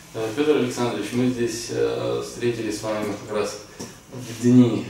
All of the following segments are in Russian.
Петр Александрович, мы здесь встретились с вами как раз в дни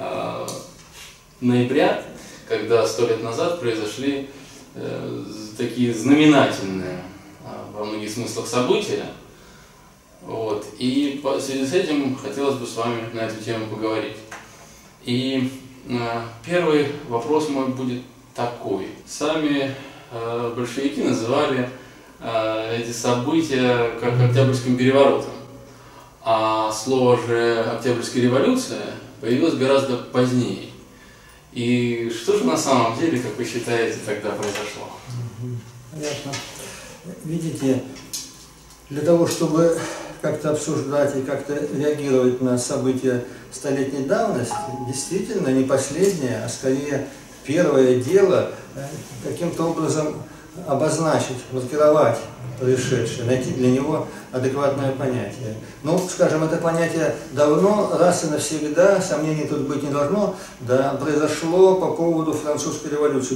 ноября, когда 100 лет назад произошли такие знаменательные во многих смыслах события. Вот. И в связи с этим хотелось бы с вами на эту тему поговорить. И первый вопрос мой будет такой. Сами большевики называли эти события как Октябрьским переворотом. А слово же Октябрьская революция появилось гораздо позднее. И что же на самом деле, как вы считаете, тогда произошло? Понятно. Видите, для того, чтобы как-то обсуждать и как-то реагировать на события столетней давности, действительно не последнее, а скорее первое дело каким-то образом обозначить, маскировать происшедшее, найти для него адекватное понятие. Ну, скажем, это понятие давно, раз и навсегда, сомнений тут быть не должно, да, произошло по поводу французской революции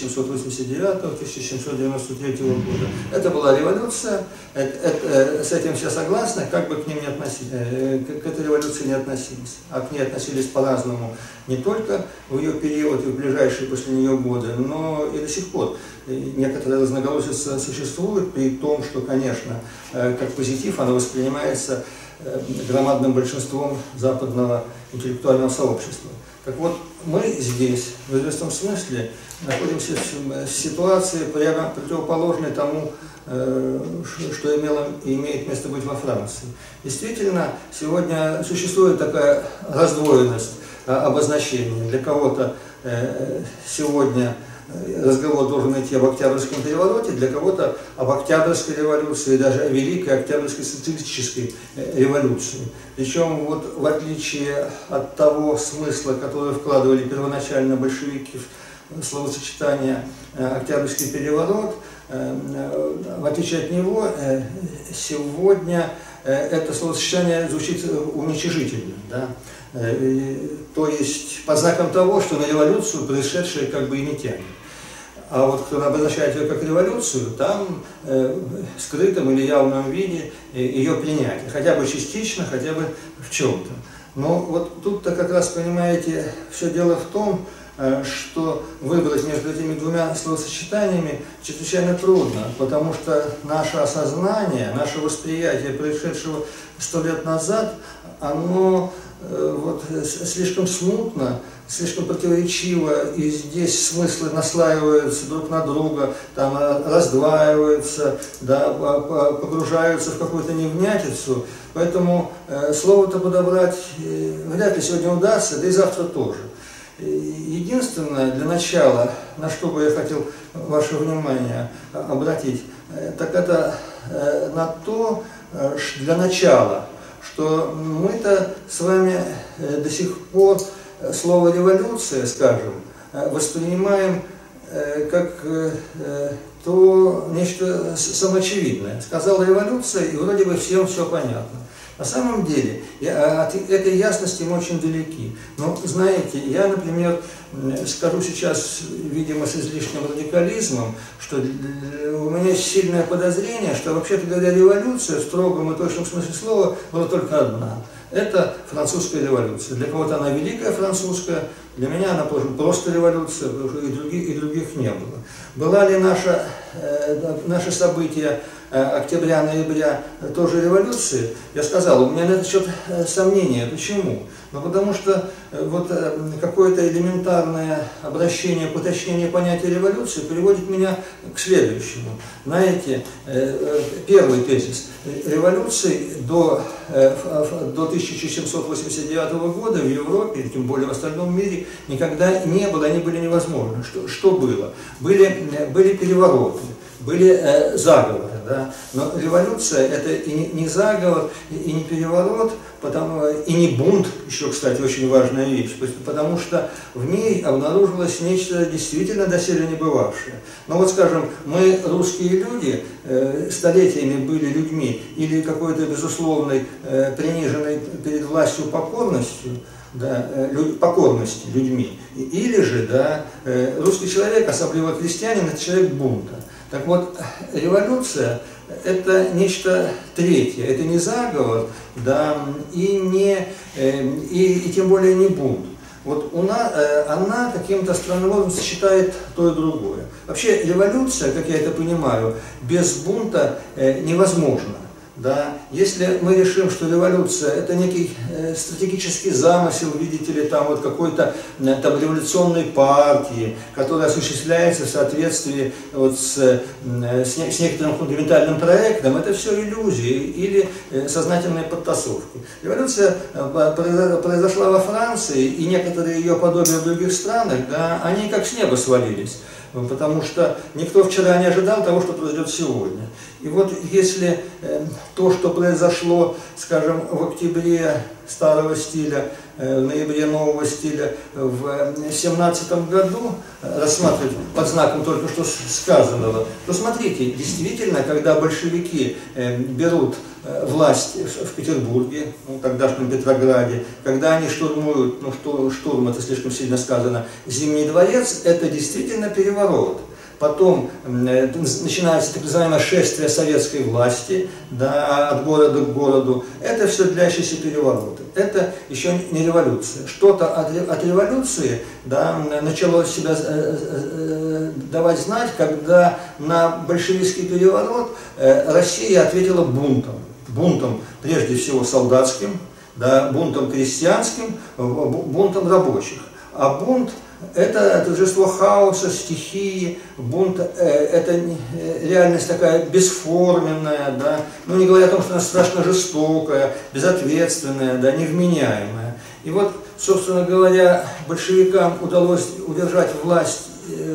1789-1793 года. Это была революция, с этим все согласны, как бы к ним не относились, к этой революции не относились. А к ней относились по-разному не только в ее период и в ближайшие после нее годы, но и до сих пор. Некоторая разноголосица существует, при том, что, конечно, как позитив она воспринимается громадным большинством западного интеллектуального сообщества. Так вот, мы здесь, в известном смысле, находимся в ситуации прямо противоположной тому, что имело и имеет место быть во Франции. Действительно, сегодня существует такая раздвоенность обозначения. Для кого-то сегодня разговор должен идти об Октябрьском перевороте, для кого-то об Октябрьской революции, даже о Великой Октябрьской социалистической революции. Причем, вот, в отличие от того смысла, который вкладывали первоначально большевики в словосочетание «Октябрьский переворот», в отличие от него, сегодня это словосочетание звучит уничижительно. Да? То есть по знакам того, что на революцию происшедшее как бы и не тянет. А вот кто обозначает ее как революцию, там в скрытом или явном виде ее принятие, хотя бы частично, хотя бы в чем-то. Но вот тут-то как раз, понимаете, все дело в том, что выбрать между этими двумя словосочетаниями чрезвычайно трудно, потому что наше осознание, наше восприятие происшедшего 100 лет назад, оно вот слишком смутно, слишком противоречиво, и здесь смыслы наслаиваются друг на друга, там раздваиваются, да, погружаются в какую-то невнятицу, поэтому слово-то подобрать вряд ли сегодня удастся, да и завтра тоже. Единственное, для начала, на что бы я хотел ваше внимание обратить, так это на то, для начала, что мы-то с вами до сих пор слово «революция», скажем, воспринимаем как то нечто самоочевидное. Сказал «революция», и вроде бы всем все понятно. На самом деле, от этой ясности мы очень далеки. Но, знаете, я, например, скажу сейчас, видимо, с излишним радикализмом, что у меня есть сильное подозрение, что, вообще-то говоря, революция в строгом и точном смысле слова была только одна. Это французская революция. Для кого-то она великая французская, для меня она просто революция, и других не было. Была ли наше событие октября-ноября тоже революции? Я сказал, у меня на этот счет сомнения. Почему? Ну, потому что вот какое-то элементарное обращение к уточнению понятия революции приводит меня к следующему. Знаете, первый тезис. Революции до 1789 года в Европе, тем более в остальном мире, никогда не было, они были невозможны. Что было? Были перевороты, были заговоры. Да? Но революция – это и не заговор, и не переворот, и не бунт, еще, кстати, очень важная вещь, потому что в ней обнаружилось нечто действительно доселе не бывавшее. Но вот, скажем, мы, русские люди, столетиями были людьми или какой-то безусловной, приниженной перед властью покорностью, да, покорности людьми, или же, да, русский человек, особенно крестьянин, это человек бунта. Так вот, революция это нечто третье, это не заговор, да, и тем более не бунт. Вот она каким-то странным образом сочетает то и другое. Вообще революция, как я это понимаю, без бунта невозможна. Да? Если мы решим, что революция это некий стратегический замысел, видите ли, там вот какой-то там революционной партии, которая осуществляется в соответствии вот с некоторым фундаментальным проектом, это все иллюзии или сознательные подтасовки. Революция произошла во Франции, и некоторые ее подобия в других странах, да, они как с неба свалились. Потому что никто вчера не ожидал того, что произойдет сегодня. И вот если то, что произошло, скажем, в октябре старого стиля, в ноябре нового стиля в 2017 году рассматривать под знаком только что сказанного, то смотрите, действительно, когда большевики берут власть в Петербурге, ну, тогдашнем Петрограде, когда они штурмуют, ну штурм это слишком сильно сказано, Зимний дворец, это действительно переворот. Потом начинается так называемое шествие советской власти, да, от города к городу. Это все длящиеся перевороты. Это еще не революция. Что-то от революции, да, начало себя давать знать, когда на большевистский переворот Россия ответила бунтом. Бунтом прежде всего солдатским, да, бунтом крестьянским, бунтом рабочих. А бунт — это торжество хаоса, стихии, бунт — это реальность такая бесформенная, да, ну не говоря о том, что она страшно жестокая, безответственная, да, невменяемая. И вот, собственно говоря, большевикам удалось удержать власть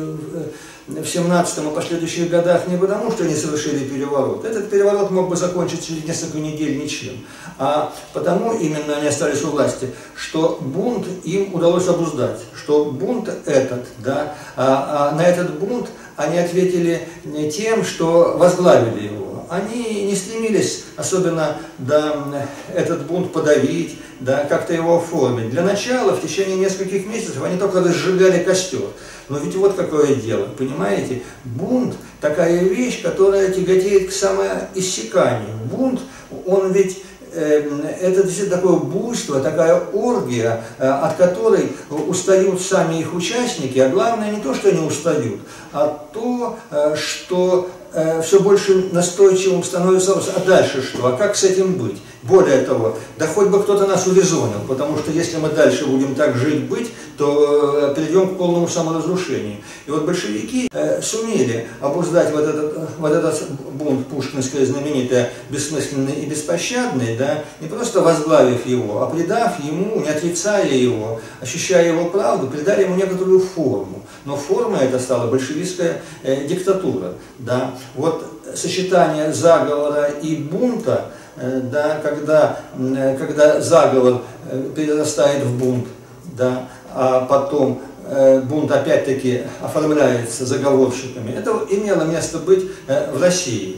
в 17-м и последующих годах не потому, что они совершили переворот. Этот переворот мог бы закончиться через несколько недель ничем. А потому именно они остались у власти, что бунт им удалось обуздать. Что бунт этот, да, на этот бунт они ответили тем, что возглавили его. Они не стремились особенно, да, этот бунт подавить, да, как-то его оформить. Для начала, в течение нескольких месяцев, они только разжигали костер. Но ведь вот какое дело, понимаете? Бунт – такая вещь, которая тяготеет к самоиссяканию. Бунт, он ведь… Это действительно такое буйство, такая оргия, от которой устают сами их участники, а главное не то, что они устают, а то, что все больше настойчивым становится вопрос, а дальше что, а как с этим быть? Более того, да хоть бы кто-то нас урезонил, потому что если мы дальше будем так жить-быть, то придем к полному саморазрушению. И вот большевики сумели обуздать вот этот бунт пушкинский, знаменитый, бессмысленный и беспощадный, да, не просто возглавив его, а придав ему, не отрицая его, ощущая его правду, придали ему некоторую форму. Но форма эта стала большевистская диктатура. Да. Вот сочетание заговора и бунта, да, когда заговор перерастает в бунт, да, а потом бунт опять-таки оформляется заговорщиками, это имело место быть в России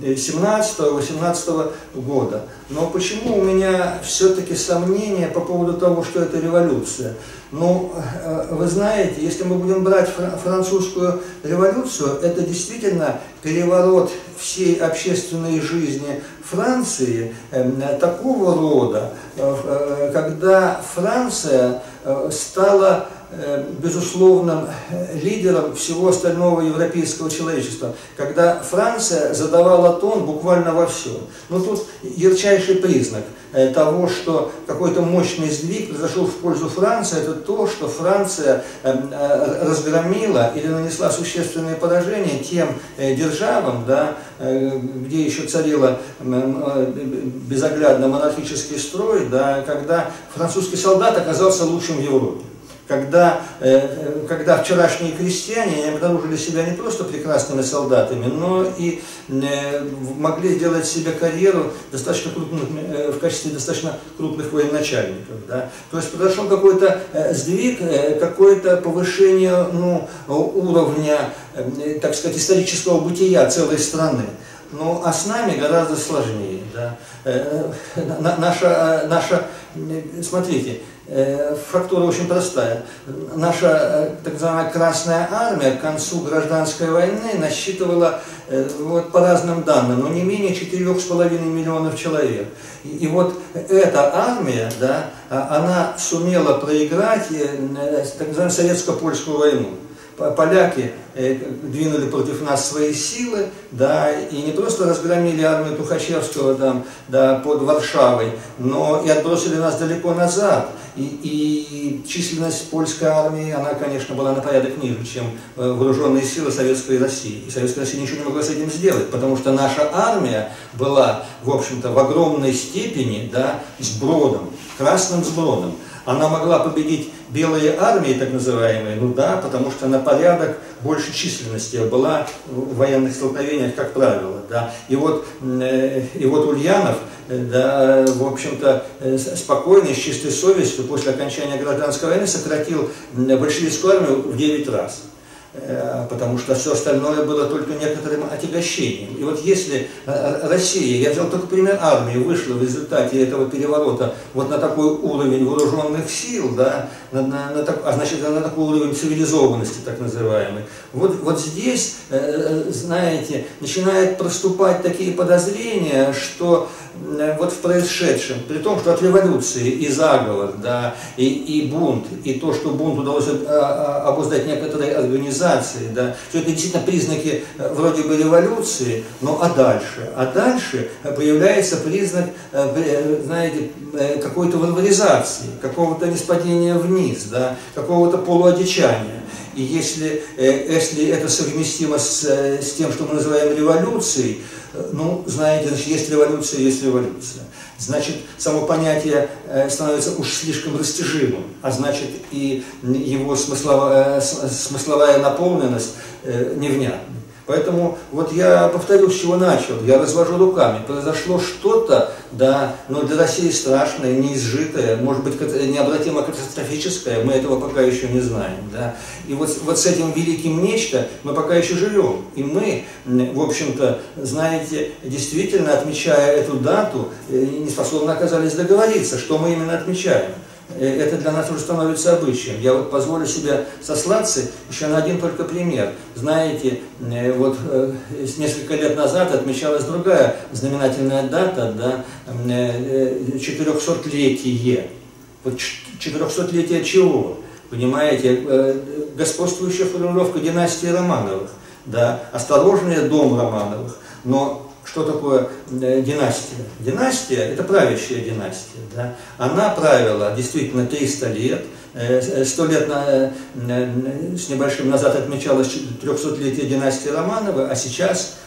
17-18 года. Но почему у меня все-таки сомнения по поводу того, что это революция? Ну, вы знаете, если мы будем брать французскую революцию, это действительно переворот всей общественной жизни Франции такого рода, когда Франция стала безусловным лидером всего остального европейского человечества, когда Франция задавала тон буквально во всем. Но тут ярчайший признак того, что какой-то мощный сдвиг произошел в пользу Франции, это то, что Франция разгромила или нанесла существенные поражения тем державам, да, где еще царила безоглядно монархический строй, да, когда французский солдат оказался лучшим в Европе. Когда вчерашние крестьяне обнаружили себя не просто прекрасными солдатами, но и могли сделать себе карьеру достаточно в качестве достаточно крупных военачальников. Да? То есть произошел какой-то сдвиг, какое-то повышение, ну, уровня, так сказать, исторического бытия целой страны. Ну, а с нами гораздо сложнее. Да? Смотрите, фактура очень простая. Наша так называемая Красная Армия к концу гражданской войны насчитывала, вот по разным данным, но не менее 4,5 миллионов человек. И вот эта армия, да, она сумела проиграть так называемую советско-польскую войну. Поляки двинули против нас свои силы, да, и не просто разгромили армию Тухачевского там, да, под Варшавой, но и отбросили нас далеко назад. И численность польской армии, она, конечно, была на порядок ниже, чем вооруженные силы Советской России. И Советская Россия ничего не могла с этим сделать, потому что наша армия была, в общем-то, в огромной степени, да, сбродом, красным сбродом. Она могла победить белые армии, так называемые, ну да, потому что на порядок больше численности была в военных столкновениях, как правило, да. И вот Ульянов, да, в общем-то, спокойно, с чистой совестью, после окончания гражданской войны сократил большевистскую армию в 9 раз. Потому что все остальное было только некоторым отягощением. И вот если Россия, я взял только пример армии, вышла в результате этого переворота вот на такой уровень вооруженных сил, да, значит, на такой уровень цивилизованности, так называемый, вот здесь, знаете, начинают проступать такие подозрения, что вот в происшедшем, при том, что от революции и заговор, да, и бунт, и то, что бунт удалось обуздать некоторые организации, да, что это действительно признаки вроде бы революции, но а дальше появляется признак, знаете, какой-то варваризации, какого-то ниспадения вниз, да, какого-то полуодичания. И если это совместимо с тем, что мы называем революцией, ну, знаете, значит, есть революция, есть революция. Значит, само понятие становится уж слишком растяжимым, а значит и его смысловая наполненность невнятна. Поэтому вот я повторю, с чего начал, я развожу руками. Произошло что-то, да, но для России страшное, неизжитое, может быть, необратимо катастрофическое, мы этого пока еще не знаем. Да. И вот с этим великим нечто мы пока еще живем. И мы, в общем-то, знаете, действительно, отмечая эту дату, не способны оказались договориться, что мы именно отмечаем. Это для нас уже становится обычаем. Я вот позволю себе сослаться еще на один только пример. Знаете, вот несколько лет назад отмечалась другая знаменательная дата, да, 400-летие. Вот 400-летие чего? Понимаете, господствующая формулировка династии Романовых. Да, осторожнее, дом Романовых. Но что такое династия? Династия – это правящая династия. Да? Она правила действительно 300 лет. 100 лет с небольшим назад отмечалось 300-летие династии Романовых, а сейчас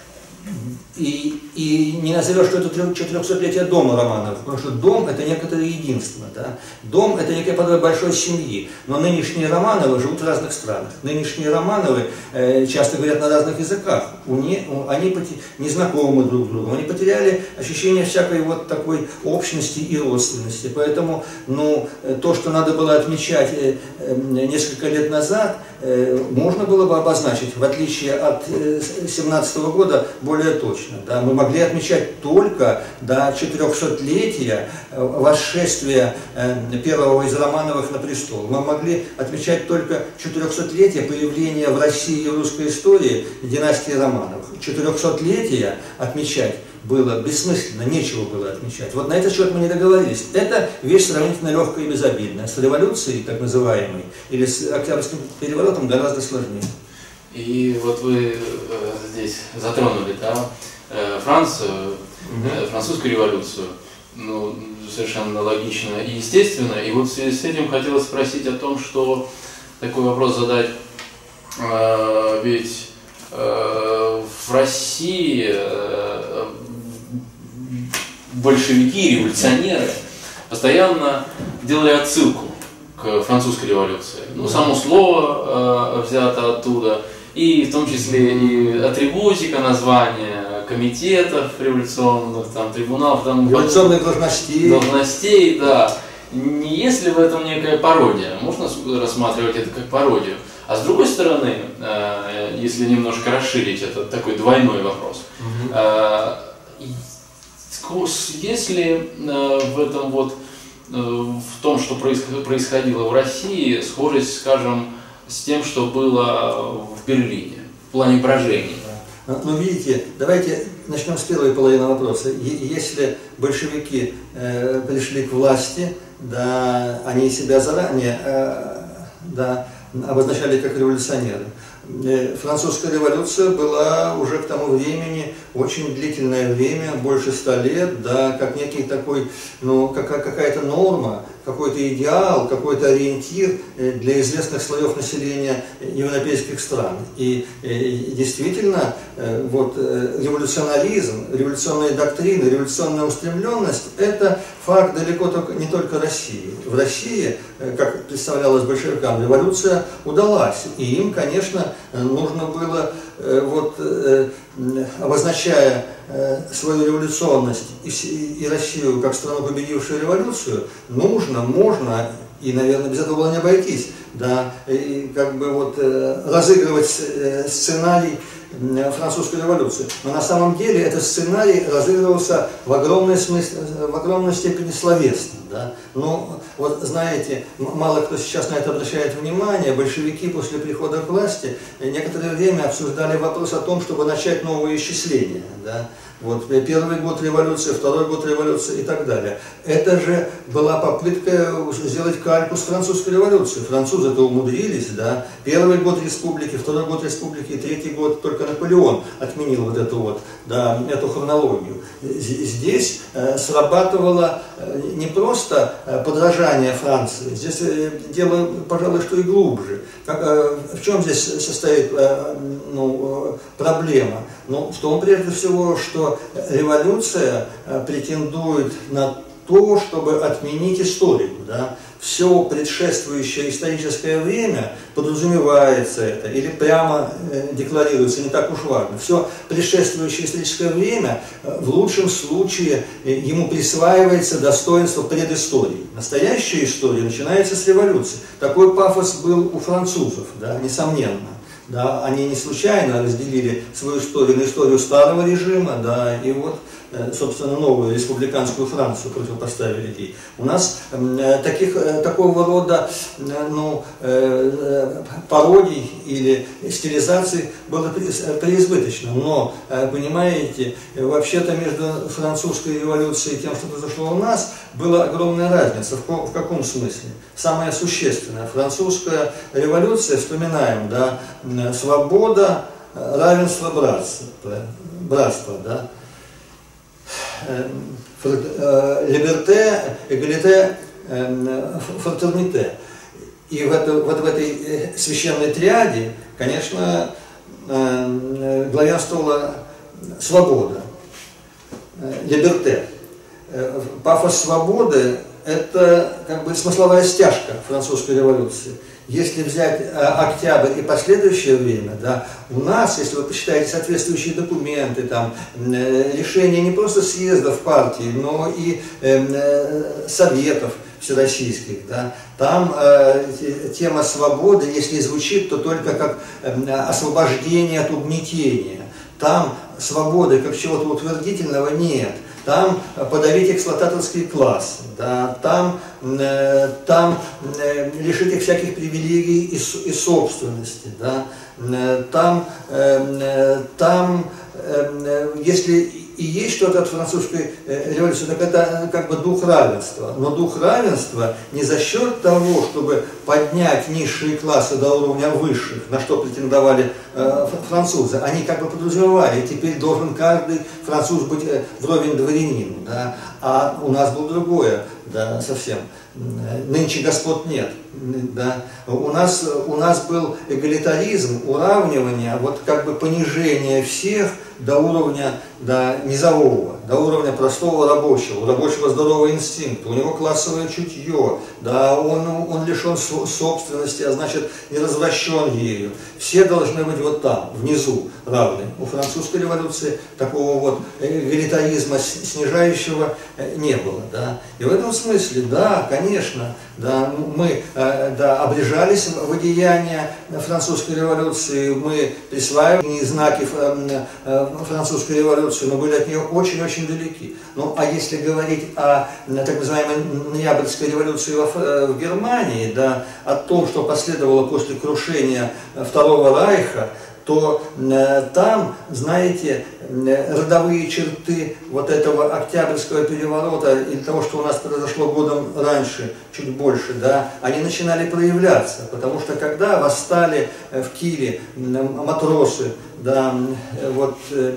и не назовешь, что это 400-летие дома Романовых, потому что дом – это некоторое единство. Да? Дом – это некое подобие большой семьи. Но нынешние Романовы живут в разных странах. Нынешние Романовы часто говорят на разных языках. Они не знакомы друг с другом. Они потеряли ощущение всякой вот такой общности и родственности. Поэтому, ну, то, что надо было отмечать несколько лет назад, можно было бы обозначить, в отличие от 2017 года, более точно. Да, мы могли отмечать только до 400-летия восшествия первого из Романовых на престол. Мы могли отмечать только 400-летие появления в России и в русской истории династии Романовых. 400-летие отмечать было бессмысленно, нечего было отмечать. Вот на этот счет мы не договорились. Это вещь сравнительно легкая и безобидная. С революцией, так называемой, или с Октябрьским переворотом гораздо сложнее. И вот вы здесь затронули, да, Францию, французскую революцию, ну, совершенно логично и естественно. И вот в связи с этим хотелось спросить о том, что такой вопрос задать, ведь в России большевики, революционеры постоянно делали отсылку к французской революции. Ну, само слово взято оттуда, и в том числе и атрибутика, название комитетов революционных, там, трибуналов, там, революционных должностей, да. Не есть ли в этом некая пародия? Можно рассматривать это как пародию? А с другой стороны, если немножко расширить этот такой двойной вопрос, есть ли в этом вот в том, что происходило в России, схожесть, скажем, с тем, что было в Берлине, в плане брожений. Ну, видите, давайте начнем с первой половины вопроса. Если большевики пришли к власти, да, они себя заранее да, обозначали как революционеры. Французская революция была уже к тому времени очень длительное время, больше 100 лет, да, как некий такой, ну, какая-то норма, какой-то идеал, какой-то ориентир для известных слоев населения европейских стран. И действительно, вот, революционаризм, революционные доктрины, революционная устремленность – это факт далеко не только России. В России, как представлялось большевикам, революция удалась, и им, конечно, нужно было, вот, обозначая свою революционность и Россию как страну, победившую революцию, нужно, можно и, наверное, без этого было не обойтись, да, и как бы вот разыгрывать сценарий французской революции. Но на самом деле этот сценарий разыгрывался в огромной степени словесно. Да? Но вот знаете, мало кто сейчас на это обращает внимание, большевики после прихода к власти некоторое время обсуждали вопрос о том, чтобы начать новое исчисление. Да? Вот, первый год революции, второй год революции и так далее. Это же была попытка сделать кальку с французской революцией. Французы-то умудрились, да. Первый год республики, второй год республики, третий год только Наполеон отменил вот эту вот, да, эту хронологию. Здесь срабатывало не просто подражание Франции, здесь дело, пожалуй, что и глубже. В чем здесь состоит проблема? Ну, в том, прежде всего, что революция претендует на то, чтобы отменить историю. Да? Все предшествующее историческое время подразумевается это, или прямо декларируется, не так уж важно. Все предшествующее историческое время в лучшем случае ему присваивается достоинство предыстории. Настоящая история начинается с революции. Такой пафос был у французов, да, несомненно. Да, они не случайно разделили свою историю на историю старого режима, да, и вот, собственно, новую республиканскую Францию противопоставили ей. У нас такого рода пародий или стилизаций было преизбыточно. Но, понимаете, вообще-то между французской революцией и тем, что произошло у нас, была огромная разница. В каком смысле? Самая существенная. Французская революция, вспоминаем, да, свобода, равенство, братство, да. Либерте, эгалите, фратерните. И вот в этой священной триаде, конечно, главенствовала свобода, либерте. Пафос свободы – это как бы смысловая стяжка французской революции. Если взять октябрь и последующее время, да, у нас, если вы почитаете соответствующие документы, там, решения не просто съездов партии, но и советов всероссийских, да, там тема свободы, если звучит, то только как освобождение от угнетения. Там свободы как чего-то утвердительного нет. Там подавить эксплуататорский класс, да, там лишить их всяких привилегий и собственности, да, там если и есть что-то от французской революции, так это как бы дух равенства. Но дух равенства не за счет того, чтобы поднять низшие классы до уровня высших, на что претендовали французы. Они как бы подразумевали, теперь должен каждый француз быть вровень дворянину. Да? А у нас было другое, да, совсем. Нынче господ нет. Да? У нас был эгалитаризм, уравнивание, вот как бы понижение всех до уровня, да, низового, до уровня простого рабочего, у рабочего здоровый инстинкт, у него классовое чутье, да, он лишен собственности, а значит не развращен ею. Все должны быть вот там, внизу, равны. У французской революции такого вот эгалитаризма снижающего не было. Да. И в этом смысле, да, конечно, да, мы да, обрежались в одеяния французской революции, мы присваивали знаки французской революции, но были от нее очень-очень далеки. Ну, а если говорить о так называемой ноябрьской революции в Германии, да, о том, что последовало после крушения Второго Райха, то там, знаете, родовые черты вот этого Октябрьского переворота или того, что у нас произошло годом раньше, чуть больше, да, они начинали проявляться, потому что когда восстали в Киеве матросы, да, вот,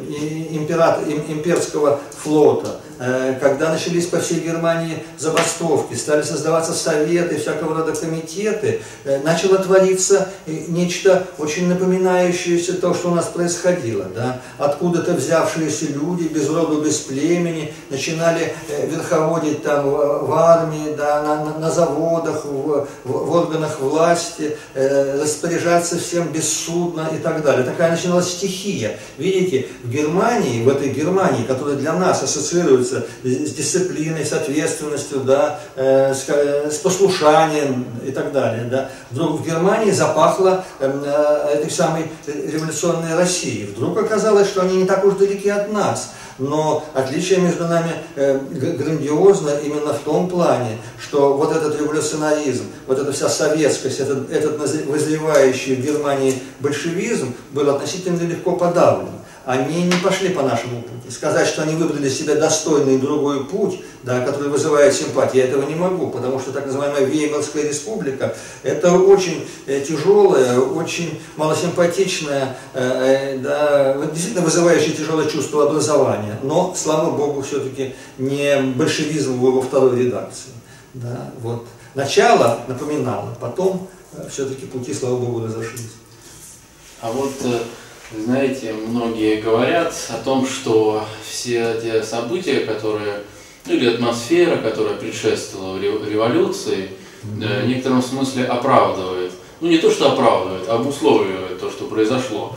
имперского флота, когда начались по всей Германии забастовки, стали создаваться советы, всякого рода комитеты, начало твориться нечто очень напоминающее то, что у нас происходило. Да? Откуда-то взявшиеся люди, без роду, без племени, начинали верховодить там в армии, да, на заводах, в органах власти, распоряжаться всем бессудно и так далее. Такая начиналась стихия. Видите, в Германии, в этой Германии, которая для нас ассоциируется с дисциплиной, с ответственностью, да, с послушанием и так далее, да, вдруг в Германии запахло этой самой революционной России. Вдруг оказалось, что они не так уж далеки от нас. Но отличие между нами грандиозно именно в том плане, что вот этот революционаризм, вот эта вся советскость, этот вызревающий в Германии большевизм был относительно легко подавлен. Они не пошли по нашему пути. Сказать, что они выбрали себе достойный другой путь, да, который вызывает симпатии, я этого не могу, потому что так называемая Веймарская республика – это очень тяжелая, очень малосимпатичная, да, действительно вызывающая тяжелое чувство образования, но, слава Богу, все-таки не большевизм в его второй редакции. Да, вот. Начало напоминало, потом все-таки пути, слава Богу, разошлись. А вот, знаете, многие говорят о том, что все те события, которые, или атмосфера, которая предшествовала революции, в некотором смысле оправдывает. Ну, не то, что оправдывает, а обусловливает то, что произошло.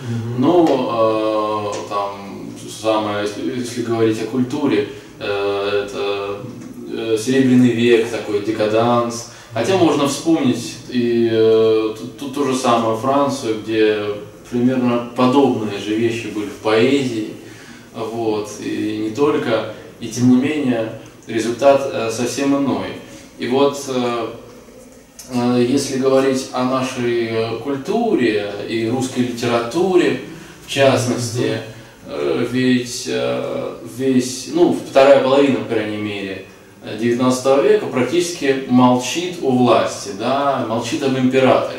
Но, там, самое, если говорить о культуре, это Серебряный век, такой декаданс. Хотя можно вспомнить и тут то же самое Францию, где примерно подобные же вещи были в поэзии, вот, и не только, и тем не менее результат совсем иной. И вот если говорить о нашей культуре и русской литературе, в частности, ведь ну, вторая половина, по крайней мере, XIX века практически молчит о власти, да, молчит об императоре.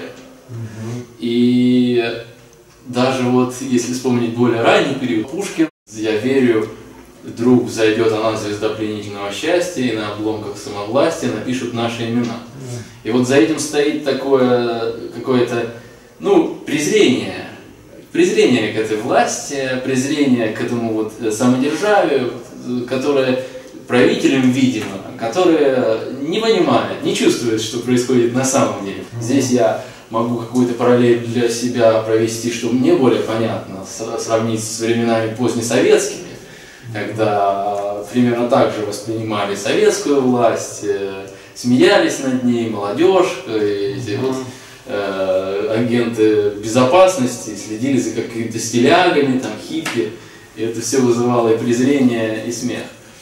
И даже вот, если вспомнить более ранний период, Пушкин, я верю, вдруг зайдет она звезда пленительного счастья, и на обломках самовластия напишут наши имена. И вот за этим стоит такое какое-то, ну, презрение к этой власти, презрение к этому вот самодержавию, которое правителям, видимо, которые не понимают, не чувствуют, что происходит на самом деле. Здесь я могу какую-то параллель для себя провести, чтобы мне более понятно, сравнить с временами позднесоветскими, когда примерно так же воспринимали советскую власть, смеялись над ней, молодежь, эти вот, агенты безопасности, следили за какими-то стилягами, там, хиппи, и это все вызывало и презрение, и смех.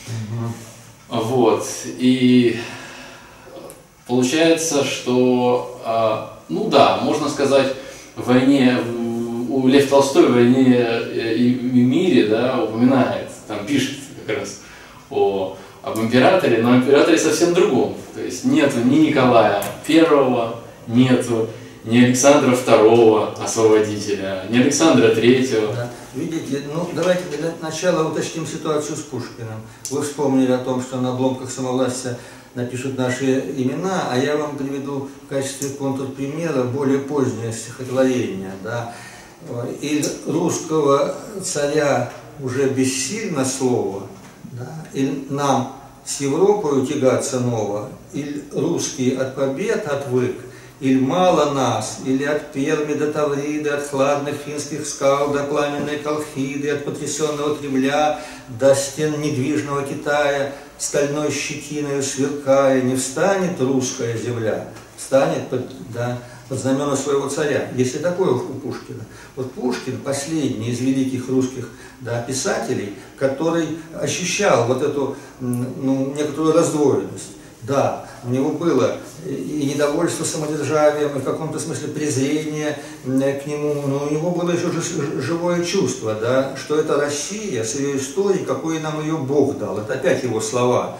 Вот, и получается, что, ну да, можно сказать, в войне, у Лев Толстой в «Войне и мире», да, упоминает, там пишет как раз об императоре, но императоре совсем другом. То есть нету ни Николая I, нету ни Александра II, освободителя, ни Александра III. Да. Видите, ну давайте для начала уточним ситуацию с Пушкиным. Вы вспомнили о том, что на обломках самовластия напишут наши имена, а я вам приведу в качестве контрпримера более позднее стихотворение. Да. «Иль русского царя уже бессильно слово, да, иль нам с Европой тягаться ново, иль русский от побед отвык, иль мало нас, или от Перми до Тавриды, от хладных финских скал до пламенной Колхиды, от потрясенного Кремля до стен недвижного Китая, стальной щетиной сверкая, не встанет русская земля, встанет под знамена своего царя. Если такое у Пушкина. Вот Пушкин, последний из великих русских писателей, который ощущал вот эту некоторую раздвоенность. Да, у него было и недовольство самодержавием, и в каком-то смысле презрение к нему, но у него было еще живое чувство, что это Россия с ее историей, какой нам ее Бог дал. Это опять его слова.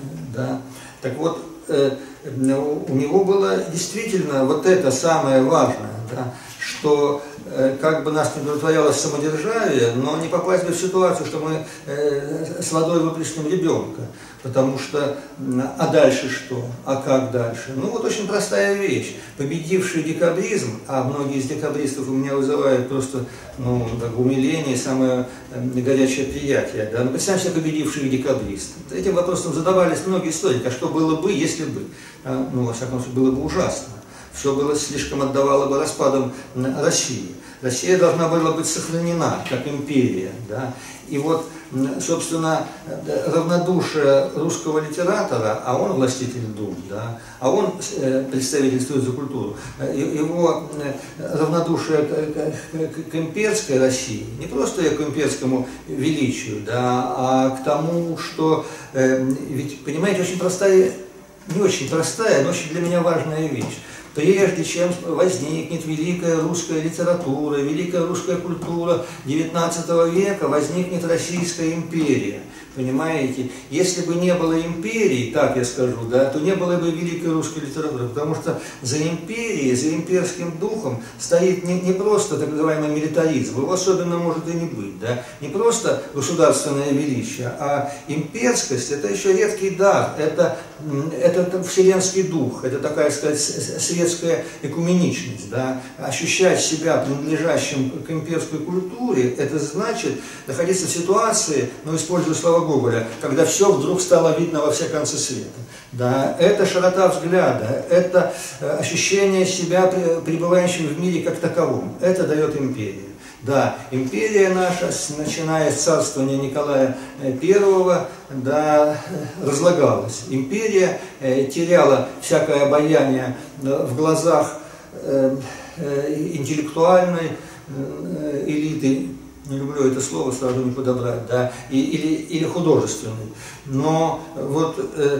Так вот, у него было действительно вот это самое важное, что как бы нас не удовлетворяло самодержавие, но не попасть бы в ситуацию, что мы с водой выплеснем ребенка. Потому что, а дальше что? А как дальше? Ну вот очень простая вещь. Победивший декабризм, а многие из декабристов у меня вызывают просто умиление, самое горячее приятие. Ну, представьте себе победивших декабристов. Этим вопросом задавались многие историки. А что было бы, если бы? Во всяком случае, было бы ужасно. Все было слишком отдавало бы распадом России. Россия должна была быть сохранена как империя. И вот, собственно, равнодушие русского литератора, а он властитель дум, а он представительствует за культуру, его равнодушие к имперской России, не просто к имперскому величию, а к тому, что, ведь, понимаете, очень простая, не очень простая, но очень для меня важная вещь. Прежде чем возникнет великая русская литература, великая русская культура XIX века, возникнет Российская империя. Понимаете? Если бы не было империи, так я скажу, то не было бы великой русской литературы, потому что за империей, за имперским духом стоит не просто так называемый милитаризм, его особенно может и не быть, не просто государственное величие, а имперскость – это еще редкий дар, это вселенский дух, это такая, сказать, светская экуменичность, ощущать себя принадлежащим к имперской культуре, это значит находиться в ситуации, используя слова Гоголя, когда все вдруг стало видно во все концы света. Это широта взгляда, это ощущение себя пребывающим в мире как таковом. Это дает империя. Империя наша, начиная с царствования Николая I, разлагалась. Империя теряла всякое обаяние в глазах интеллектуальной элиты, не люблю это слово, сразу не подобрать, или художественный. Но вот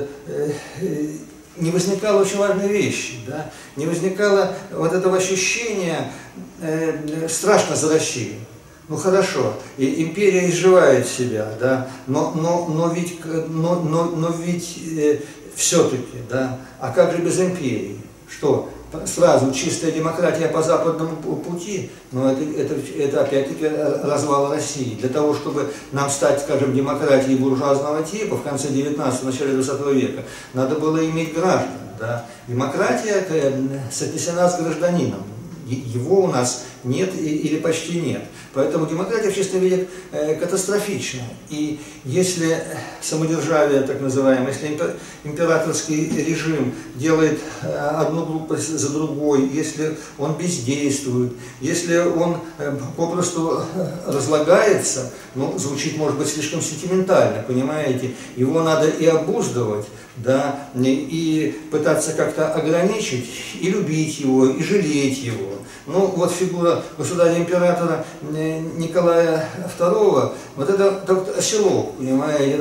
не возникало очень важной вещи, не возникало вот этого ощущения страшно за Россию. Хорошо, и империя изживает себя, но ведь все-таки, а как же без империи? Что? Сразу чистая демократия по западному пути, но это опять-таки развал России. Для того, чтобы нам стать, скажем, демократией буржуазного типа в конце 19-го, начале 20 века, надо было иметь граждан. Демократия соотнесена с гражданином. Его у нас нет или почти нет. Поэтому демократия в чистом виде катастрофична. И если самодержавие, так называемое, если императорский режим делает одну глупость за другой, если он бездействует, если он попросту разлагается, звучит, может быть, слишком сентиментально, понимаете, его надо и обуздывать, и пытаться как-то ограничить, и любить его, и жалеть его. Вот фигура государя-императора Николая II, вот это оселок, понимаете,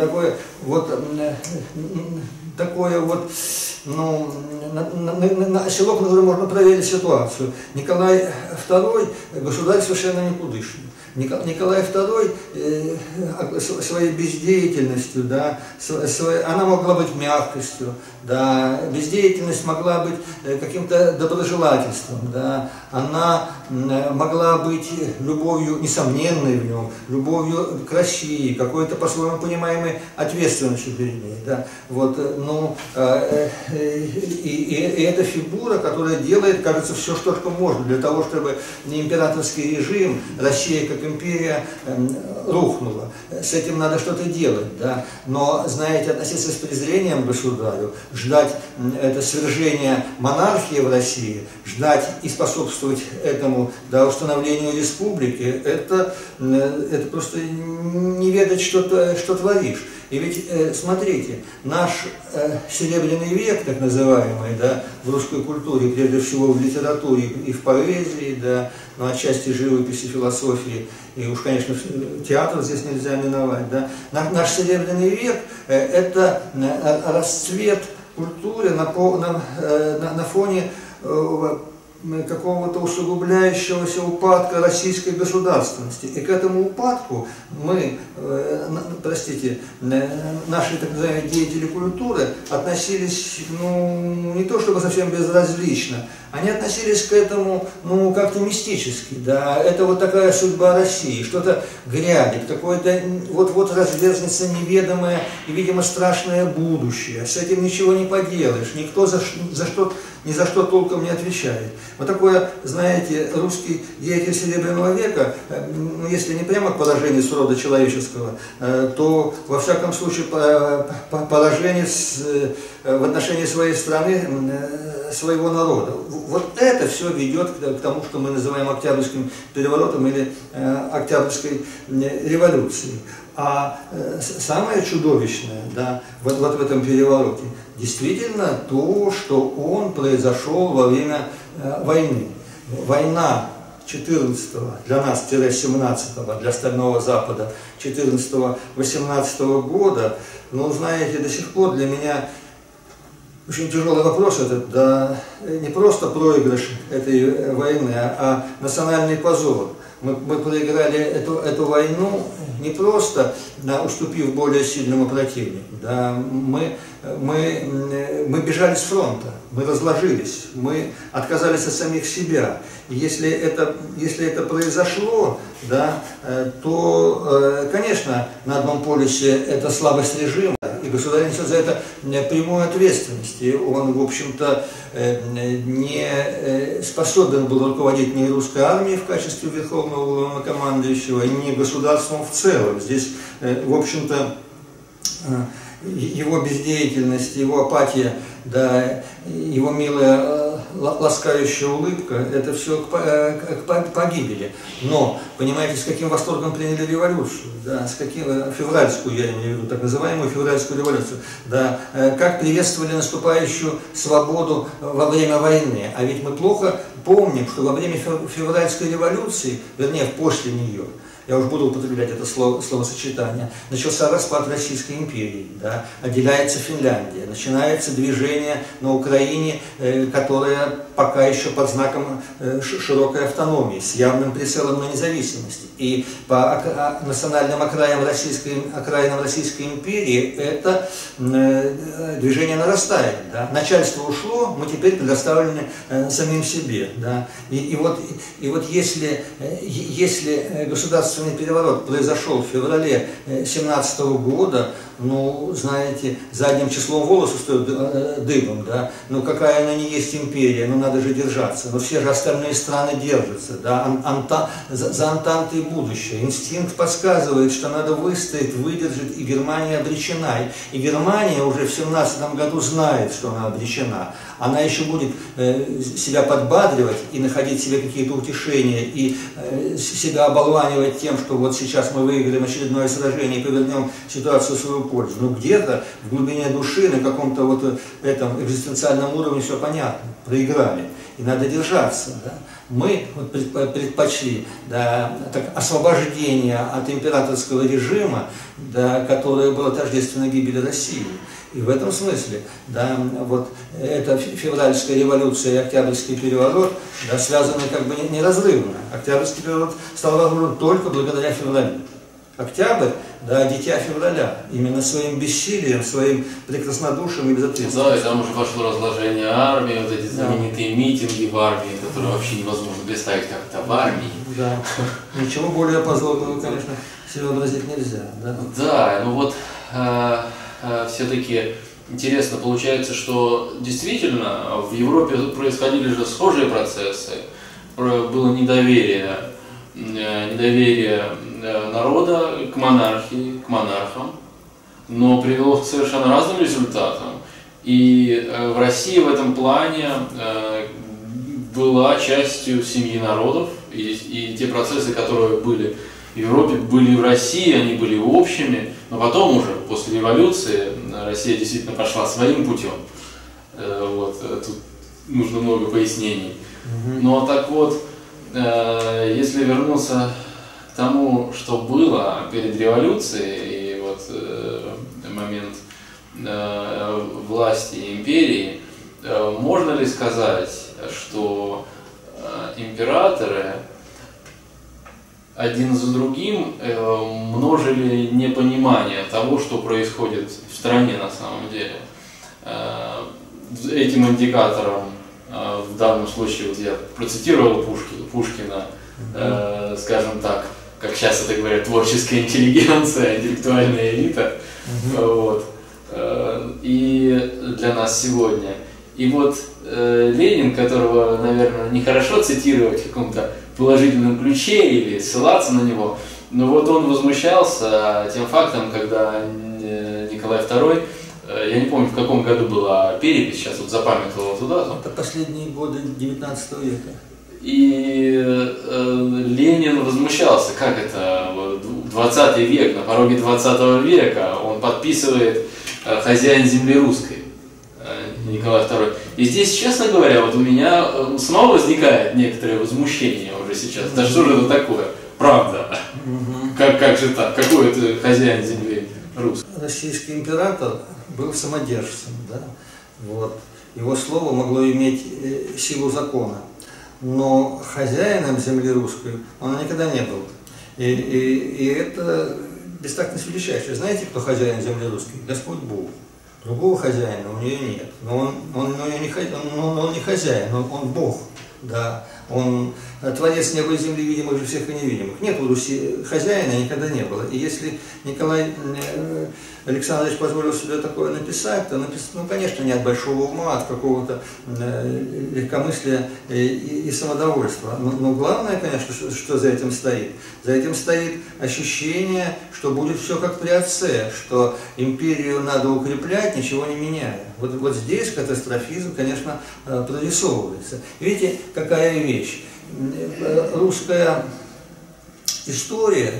такое вот, оселок, на котором можно проверить ситуацию. Николай II государь совершенно никудышный. Николай II своей бездеятельностью, она могла быть мягкостью, бездеятельность могла быть каким-то доброжелательством, она могла быть любовью несомненной в нем, любовью к России, какой-то по-своему понимаемой ответственностью перед ней. И это фигура, которая делает, кажется, все, что только можно для того, чтобы императорский режим, Россия как империя рухнула. С этим надо что-то делать, но, знаете, относиться с презрением к государю, ждать это свержение монархии в России, ждать и способствовать этому установлению республики, это просто не ведать, что творишь. И ведь, смотрите, наш Серебряный век, так называемый, да, в русской культуре, прежде всего в литературе и в поэзии, да, ну, отчасти живописи, философии, и уж, конечно, театр здесь нельзя миновать, да. Наш Серебряный век – это расцвет культуры на фоне какого-то усугубляющегося упадка российской государственности. И к этому упадку мы, наши так называемые деятели культуры относились, ну, не то чтобы совсем безразлично, они относились к этому, ну, как-то мистически, да, это вот такая судьба России, что-то грядет, какое-то вот разверзнется неведомое и, видимо, страшное будущее, с этим ничего не поделаешь, никто ни за что толком не отвечает. Вот такое, знаете, русский деятель Серебряного века, ну, если не прямо поражение с рода человеческого, то, во всяком случае, поражение в отношении своей страны, своего народа. Вот это все ведет к тому, что мы называем Октябрьским переворотом или Октябрьской революцией. А самое чудовищное, да, вот в этом перевороте действительно то, что он произошел во время войны. Война 14-го, для нас, 17-го, для Стального Запада, 14-18 года, ну, знаете, до сих пор для меня очень тяжелый вопрос этот, да, не просто проигрыш этой войны, а национальный позор. Мы проиграли эту войну не просто, да, уступив более сильному противнику. Да, мы бежали с фронта, мы разложились, мы отказались от самих себя. И если это произошло, да, то, конечно, на одном полюсе это слабость режима, и государь несет за это прямую ответственность. И он, в общем-то, не способен был руководить ни русской армией в качестве верховного главнокомандующего, ни государством в целом. Здесь, в общем-то, его бездеятельность, его апатия, да, его милая ласкающая улыбка, это все к погибели. Но, понимаете, с каким восторгом приняли революцию, да, с каким, февральскую, я имею в виду, так называемую февральскую революцию, да, как приветствовали наступающую свободу во время войны. А ведь мы плохо помним, что во время февральской революции, вернее, после нее, я уж буду употреблять это словосочетание, начался распад Российской империи, да, отделяется Финляндия, начинается движение на Украине, которое пока еще под знаком широкой автономии, с явным прицелом на независимость. И по национальным окраинам Российской империи это движение нарастает. Да. Начальство ушло, мы теперь предоставлены самим себе. Да. И вот если государственный переворот произошел в феврале 17 года, ну, знаете, задним числом волосы стоят дыбом, да, ну, какая она не есть империя, ну, надо же держаться, но все же остальные страны держатся, да, за Антантой будущее. Инстинкт подсказывает, что надо выстоять, выдержать, и Германия обречена. И Германия уже в 17 году знает, что она обречена. Она еще будет себя подбадривать и находить себе какие-то утешения, и себя оболванивать тем, что вот сейчас мы выиграем очередное сражение и повернем ситуацию в свою пользу. Но где-то в глубине души, на каком-то вот этом экзистенциальном уровне все понятно, проиграли. И надо держаться. Да. Мы вот предпочли, да, так, освобождение от императорского режима, да, которое было тождественно гибели России. И в этом смысле, да, вот эта февральская революция и Октябрьский переворот, да, связаны как бы неразрывно. Октябрьский переворот стал возможен только благодаря февралю. Октябрь, да, дитя февраля, именно своим бессилием, своим прекраснодушием и безответственностью. Да, и там уже пошло разложение армии, вот эти знаменитые митинги в армии, которые вообще невозможно представить как-то в армии. Да, ничего более позорного, конечно, себе вообразить нельзя. Да, да, ну вот все-таки интересно получается, что действительно в Европе происходили же схожие процессы, было недоверие народа к монархии, к монархам, но привело к совершенно разным результатам. И в России в этом плане была частью семьи народов, и те процессы, которые были Европе, были и в России, они были общими, но потом уже, после революции, Россия действительно пошла своим путем. Вот, тут нужно много пояснений. Но так вот, если вернуться к тому, что было перед революцией, и вот момент власти империи, можно ли сказать, что императоры один за другим множили непонимание того, что происходит в стране на самом деле? Этим индикатором, в данном случае, вот я процитировал Пушкина, скажем так, как сейчас это говорят, творческая интеллигенция, интеллектуальная элита, вот, и для нас сегодня. И вот Ленин, которого, наверное, нехорошо цитировать в каком-то положительном ключе или ссылаться на него, но вот он возмущался тем фактом, когда Николай II, я не помню, в каком году была перепись, сейчас вот запамятовал туда. Это последние годы 19 века. И Ленин возмущался, как это, 20 век, на пороге 20 века он подписывает «Хозяин земли русской», Николай II. И здесь, честно говоря, вот у меня снова возникает некоторое возмущение уже сейчас. Да что же это такое? Правда. Как же так? Какой это хозяин земли русской? Российский император был самодержцем, да? Вот. Его слово могло иметь силу закона. Но хозяином земли русской он никогда не был. И это бестактность величайшая. Знаете, кто хозяин земли русской? Господь Бог. Другого хозяина у нее нет. Но он не хозяин, он Бог. Да. Он творец неба и земли, видимых же всех и невидимых. Нет у Руси хозяина, никогда не было. И если Николай Александрович позволил себе такое написать, то написано, ну, конечно, не от большого ума, а от какого-то легкомыслия и самодовольства. Но главное, конечно, что за этим стоит. За этим стоит ощущение, что будет все как при отце, что империю надо укреплять, ничего не меняя. Вот здесь катастрофизм, конечно, прорисовывается. Видите, какая вещь. Русская история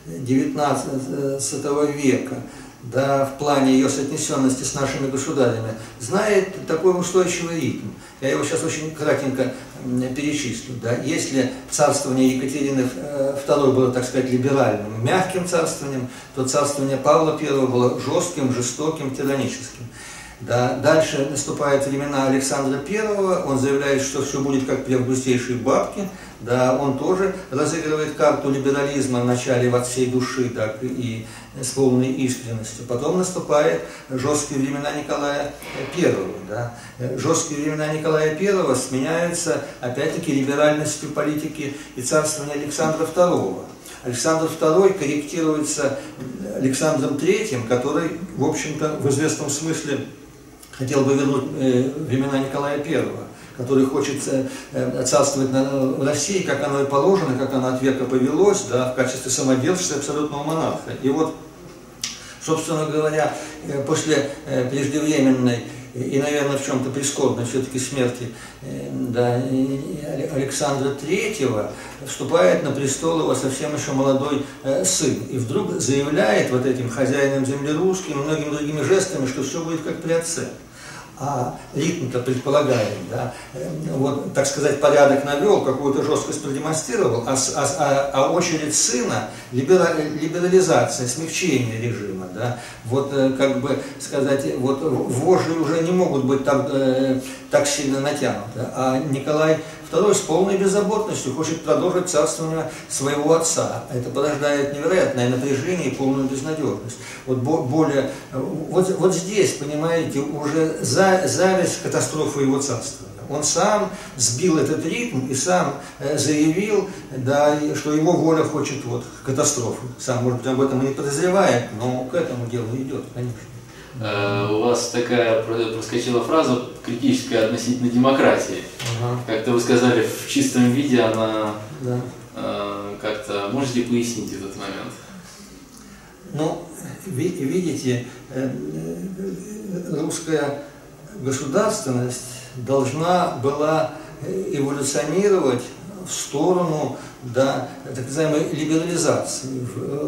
XIX века, да, в плане ее соотнесенности с нашими государями, знает такой устойчивый ритм. Я его сейчас очень кратенько перечислю. Да. Если царствование Екатерины II было, так сказать, либеральным, мягким царствованием, то царствование Павла I было жестким, жестоким, тираническим. Да. Дальше наступают времена Александра I, он заявляет, что все будет как при августейшей бабке. Да, он тоже разыгрывает карту либерализма вначале от всей души, так и с полной искренностью. Потом наступают жесткие времена Николая I. Да. Жесткие времена Николая I сменяются, опять-таки, либеральностью политики и царствования Александра II. Александр II корректируется Александром III, который, в общем-то, в известном смысле хотел бы вернуть времена Николая I, который хочет царствовать в России, как оно и положено, как оно от века повелось, да, в качестве самодержца абсолютного монарха. И вот, собственно говоря, после преждевременной и, наверное, в чем-то прискорбной все-таки смерти да, Александра III вступает на престол его совсем еще молодой сын. И вдруг заявляет вот этим хозяином земли русским и многими другими жестами, что все будет как при отце. А ритм-то предполагает, да, вот, так сказать, порядок навел, какую-то жесткость продемонстрировал, а очередь сына – либерализация, смягчение режима, да, вот, как бы сказать, вот, вожжи уже не могут быть так сильно натянуты, а Николай II с полной беззаботностью хочет продолжить царствование своего отца. Это порождает невероятное напряжение и полную безнадежность. Вот здесь, понимаете, уже зависть катастрофы его царствования. Он сам сбил этот ритм и сам заявил, да, что его воля хочет вот, катастрофы. Сам, может быть, об этом и не подозревает, но к этому делу идет, конечно. У вас такая проскочила фраза критическая относительно демократии. Как-то вы сказали, в чистом виде она как-то... Можете пояснить этот момент? Ну, видите, русская государственность должна была эволюционировать в сторону да, так называемой либерализации.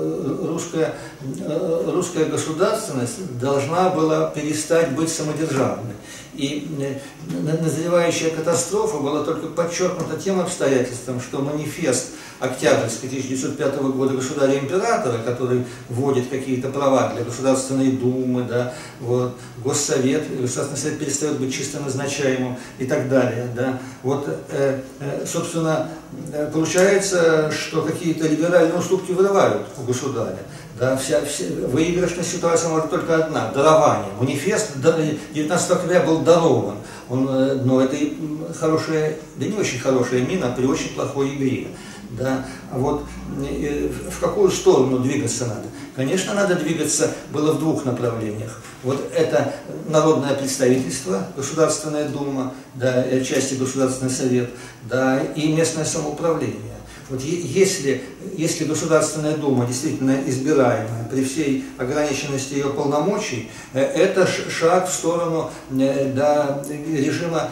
Русская государственность должна была перестать быть самодержавной. И назревающая катастрофа была только подчеркнута тем обстоятельством, что манифест Октябрьский 1905 года государя-императора, который вводит какие-то права для Государственной Думы, да, вот, Госсовет, Государственный Совет перестает быть чисто назначаемым и так далее. Да. Вот, собственно, получается, что какие-то либеральные уступки вырывают у государя. Да, выигрышная ситуация может только одна – дарование. Манифест 19 октября был дарован. Но это хорошая, да не очень хорошая мина при очень плохой игре. Да. А вот в какую сторону двигаться надо? Конечно, надо двигаться было в двух направлениях. Вот это народное представительство, Государственная Дума, да, и отчасти Государственный Совет, да, и местное самоуправление. Вот если Государственная Дума действительно избираемая при всей ограниченности ее полномочий, это шаг в сторону да, режима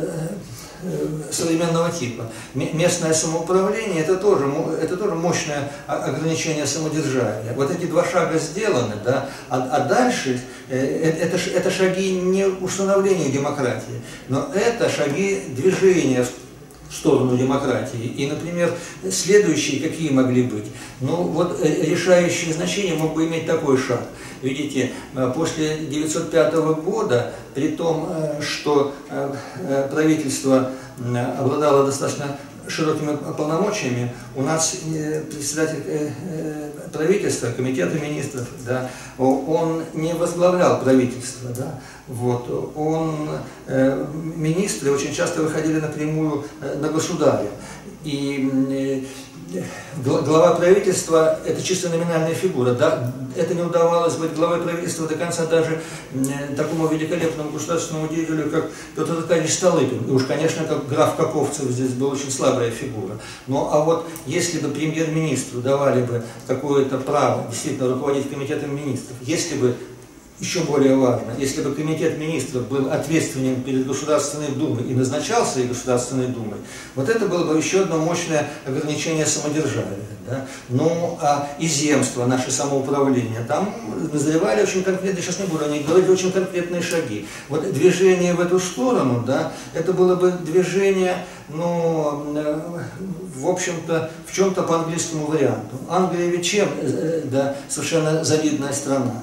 современного типа. Местное самоуправление это тоже мощное ограничение самодержавия. Вот эти два шага сделаны, да, а дальше это шаги не установления демократии, но это шаги движения в сторону демократии. И, например, следующие какие могли быть? Ну, вот решающее значение мог бы иметь такой шаг. Видите, после 1905 года, при том, что правительство обладало достаточно широкими полномочиями, у нас председатель правительства, комитета министров, да, он не возглавлял правительство, да, вот, министры очень часто выходили напрямую на государя. И глава правительства – это чисто номинальная фигура. Да, это не удавалось быть главой правительства до конца даже такому великолепному государственному деятелю, как Петр Аркадьевич Столыпин. И уж, конечно, как граф Каковцев здесь был очень слабая фигура. Ну, а вот если бы премьер-министру давали бы какое-то право действительно руководить комитетом министров, если бы, еще более важно, если бы комитет министров был ответственен перед Государственной Думой и назначался и Государственной Думой, вот это было бы еще одно мощное ограничение самодержавия. Да? Ну, а и земство, наше самоуправление, там назревали очень конкретные, сейчас не буду о них говорить, очень конкретные шаги. Вот движение в эту сторону, да, это было бы движение, ну, в общем-то, в чем-то по английскому варианту. Англия ведь чем, да, совершенно завидная страна.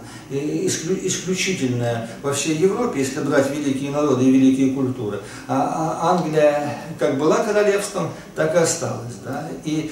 Исключительная во всей Европе, если брать великие народы и великие культуры. А Англия как была королевством, так и осталась. Да? И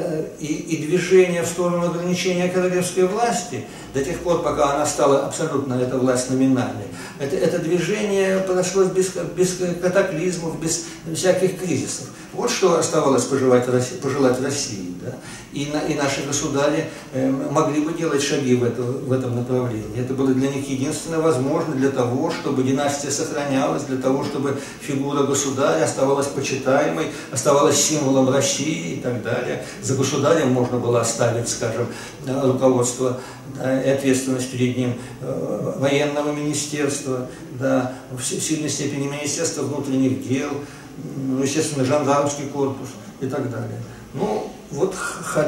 движение в сторону ограничения королевской власти, до тех пор, пока она стала абсолютно, эта власть номинальной, это движение подошло без катаклизмов, без всяких кризисов. Вот что оставалось пожелать России. Да? И наши государи могли бы делать шаги в этом направлении. Это было для них единственно возможно для того, чтобы династия сохранялась, для того, чтобы фигура государя оставалась почитаемой, оставалась символом России и так далее. За государем можно было оставить, скажем, руководство и ответственность перед ним военного министерства, да, в сильной степени Министерства внутренних дел, естественно, жандармский корпус и так далее. Ну, вот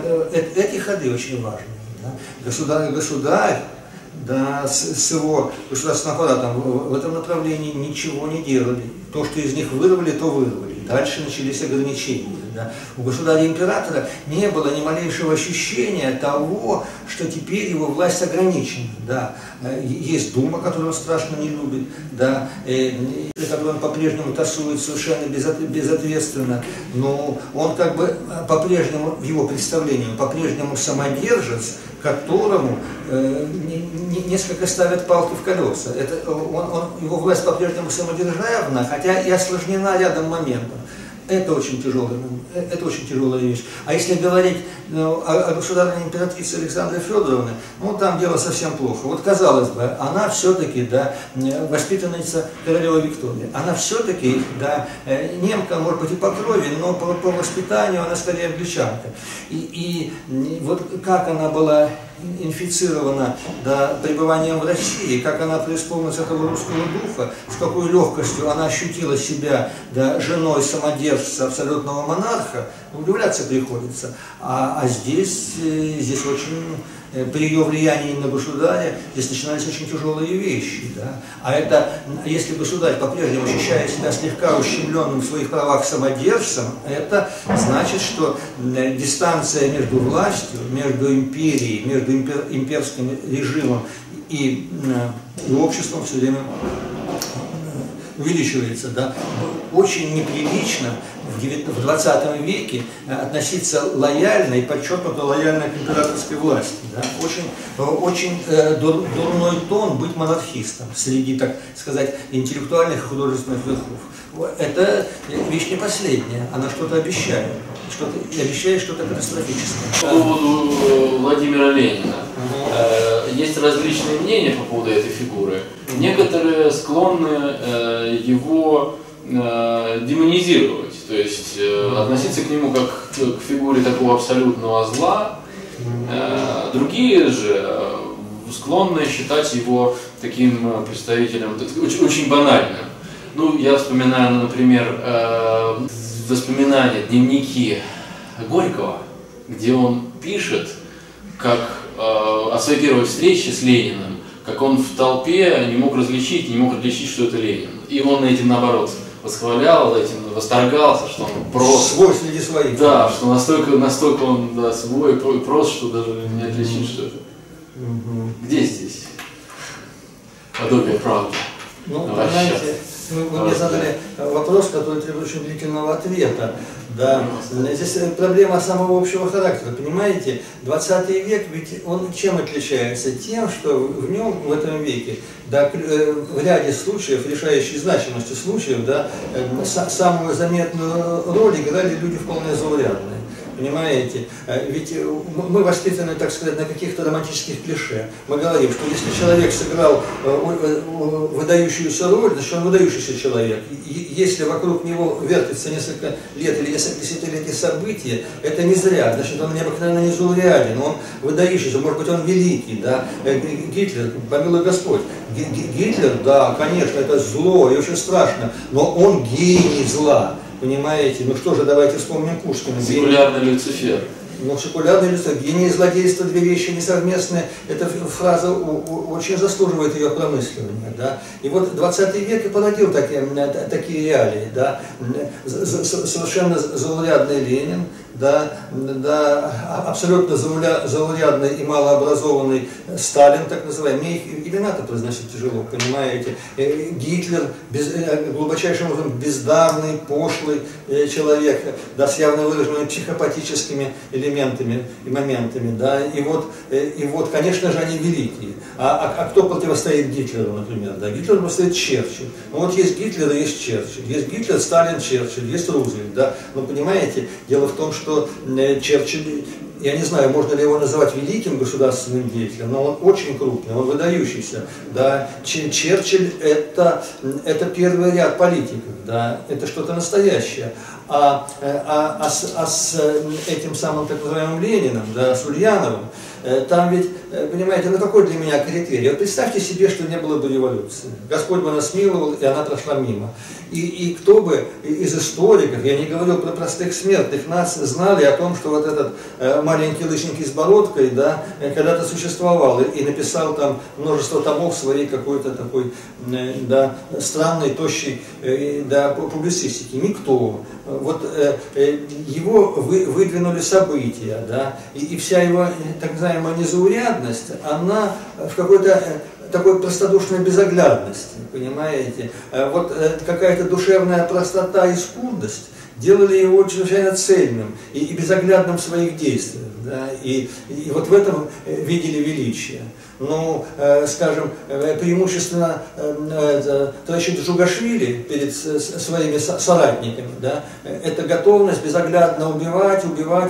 эти ходы очень важны. Да. Государь, да, с его государственным аппаратом в этом направлении ничего не делали. То, что из них вырвали, то вырвали. Дальше начались ограничения. Да. У государя-императора не было ни малейшего ощущения того, что теперь его власть ограничена. Да. Есть Дума, которую он страшно не любит, да, которую он по-прежнему тасует совершенно безответственно, но он как бы по-прежнему, в его представлении, по-прежнему самодержец, которому несколько ставят палки в колеса. Его власть по-прежнему самодержавна, хотя и осложнена рядом моментов. Это очень тяжелая вещь. А если говорить о государственной императрице Александре Федоровне, ну там дело совсем плохо. Вот казалось бы, она все-таки, да, воспитанница королевы Виктории. Она все-таки, да, немка, может быть, и по крови, но по воспитанию она скорее англичанка. И вот как она была инфицирована, да, пребыванием в России, как она преисполнилась этого русского духа, с какой легкостью она ощутила себя, да, женой самодержца, самодержца, абсолютного монарха, удивляться приходится. А здесь очень, при ее влиянии на государя, здесь начинались очень тяжелые вещи. Да? А это, если государь по-прежнему ощущает себя слегка ущемленным в своих правах самодержцем, это значит, что дистанция между властью, между империей, между имперским режимом и обществом все время увеличивается. Да? Очень неприлично в 20 веке относиться лояльно и подчеркнуто лояльно к императорской власти. Да? Очень дурной тон быть монархистом среди, так сказать, интеллектуальных и художественных верхов. Это вещь не последняя, она что-то обещает. Обещает что-то катастрофическое. По поводу Владимира Ленина. Есть различные мнения по поводу этой фигуры. Некоторые склонны его демонизировать, то есть относиться к нему как к фигуре такого абсолютного зла. Другие же склонны считать его таким представителем, очень банальным. Ну, я вспоминаю, например, воспоминания, дневники Горького, где он пишет, как о своей первой встрече с Лениным, как он в толпе не мог различить, что это Ленин. И он этим, наоборот, восхвалял, этим восторгался, что он прост. Свой среди своих. Да, что настолько он свой и прост, что даже не отличить, что это. Где здесь подобие правды? Ну, знаете, вы мне задали вопрос, который требует очень длительного ответа. Да. Здесь проблема самого общего характера. Понимаете, 20 век, ведь он чем отличается? Тем, что в нем, в этом веке, да, в ряде случаев, решающей значимости случаев, да, самую заметную роль играли люди вполне заурядные. Понимаете? Ведь мы воспитаны, так сказать, на каких-то романтических клише. Мы говорим, что если человек сыграл выдающуюся роль, значит он выдающийся человек. И если вокруг него вертится несколько лет или несколько десятилетий события, это не зря. Значит, он необыкновенно незауряден, он выдающийся, может быть, он великий. Да? Гитлер, помилуй Господь. Гитлер, да, конечно, это зло и очень страшно, но он гений зла. Понимаете? Ну что же, давайте вспомним Пушкина. Секулярный Люцифер. Ну, секулярный Люцифер. Гений и злодейство — две вещи несовместные. Эта фраза очень заслуживает ее промысливания. Да? И вот 20 век и породил такие реалии. Да? Совершенно заурядный Ленин, да, абсолютно заурядный и малообразованный Сталин, так называемый. Мне их имена-то произносить тяжело, понимаете. Гитлер, глубочайшим образом бездарный, пошлый человек, да, с явно выраженными психопатическими элементами и моментами. Да. И вот, конечно же, они великие. А кто противостоит Гитлеру, например? Да? Гитлеру противостоит Черчилль. Ну вот есть Гитлер и есть Черчилль. Есть Гитлер, Сталин, Черчилль, есть Рузвельт. Да? Но понимаете, дело в том, что Черчилль, я не знаю, можно ли его называть великим государственным деятелем, но он очень крупный, он выдающийся. Да. Черчилль это первый ряд политиков, да. Это что-то настоящее. А с этим самым так называемым Лениным, да, с Ульяновым, там ведь, понимаете, ну какой для меня критерий? Вот представьте себе, что не было бы революции. Господь бы нас миловал, и она прошла мимо. И кто бы из историков, я не говорю про простых смертных, нас знали о том, что вот этот маленький лысенький с бородкой, да, когда-то существовал и написал там множество томов своей какой-то такой, да, странной, тощей, да, публицистики. Никто. Вот его выдвинули события, да, и вся его так называемая незаурядность, она в какой-то такой простодушной безоглядности, понимаете. Вот какая-то душевная простота и скудость делали его чрезвычайно цельным и безоглядным в своих действиях. Да? И вот в этом видели величие. Ну, скажем, преимущественно товарищ Джугашвили перед своими соратниками, да, это готовность безоглядно убивать,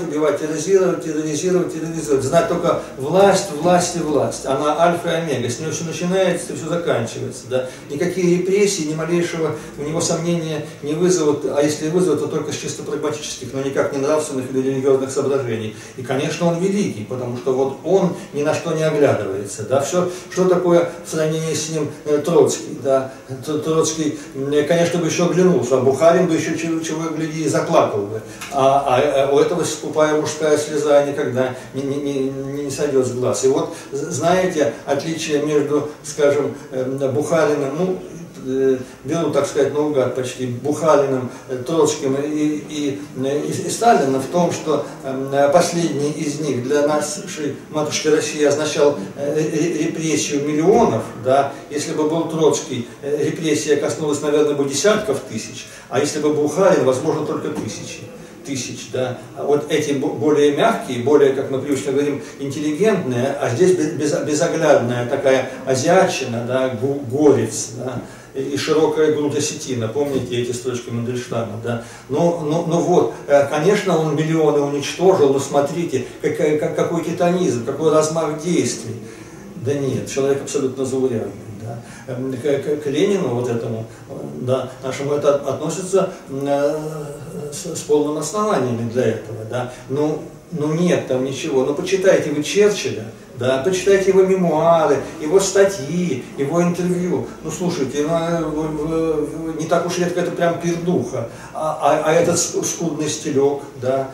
терроризировать, знать только власть. Она альфа и омега, с нее все начинается, все заканчивается. Да. Никакие репрессии, ни малейшего у него сомнения не вызовут, а если вызовут, то только с чисто прагматических, но никак не нравственных или религиозных соображений. И, конечно, он великий, потому что вот он ни на что не оглядывается. сравнивается. Да? Все, что такое в сравнении с ним Троцкий? Да? Троцкий, конечно, бы еще оглянулся, а Бухарин бы еще чего гляди и заплакал бы. А у этого скупая мужская слеза никогда не сойдет с глаз. И вот, знаете, отличие между, скажем, Бухариным, ну, беру, так сказать, наугад почти, Бухариным, Троцким и Сталиным в том, что последний из них для нашей матушки России означал репрессию миллионов, да, если бы был Троцкий, репрессия коснулась, наверное, бы десятков тысяч, а если бы Бухарин, возможно, только тысяч, да. А вот эти более мягкие, более, как мы привычно говорим, интеллигентные, а здесь безоглядная такая азиатчина, да, горец, да, и широкая грудь осетина, помните эти строчки Мандельштама, да? Ну вот, конечно, он миллионы уничтожил, но смотрите, какой титанизм, какой размах действий. Да нет, человек абсолютно заурядный. Да? К Ленину, вот этому, да, нашему, это относится с полным основаниями для этого. Да? Ну нет там ничего, ну почитайте вы Черчилля, да, почитайте его мемуары, его статьи, его интервью. Ну слушайте, не так уж редко это прям пердуха, а этот скудный стилек, да,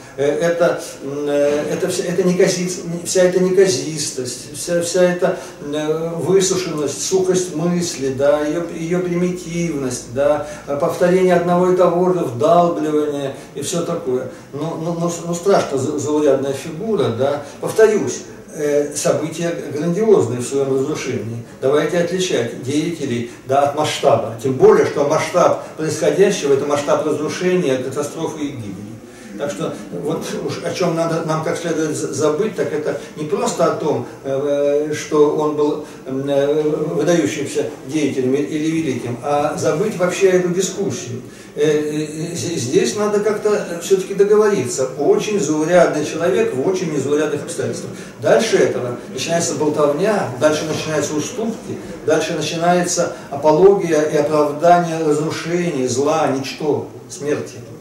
вся эта неказистость, вся эта высушенность, сухость мысли, да, ее примитивность, да, повторение одного и того же, вдалбливание и все такое. Ну страшно заурядная фигура, да, повторюсь. События грандиозные в своем разрушении. Давайте отличать деятелей, да, от масштаба. Тем более, что масштаб происходящего – это масштаб разрушения, катастрофы и гибели. Так что вот уж о чем надо нам как следует забыть, так это не просто о том, что он был выдающимся деятелем или великим, а забыть вообще эту дискуссию. Здесь надо как-то все-таки договориться. Очень заурядный человек в очень незаурядных обстоятельствах. Дальше этого начинается болтовня, дальше начинаются уступки, дальше начинается апология и оправдание разрушений, зла, ничто, смерти.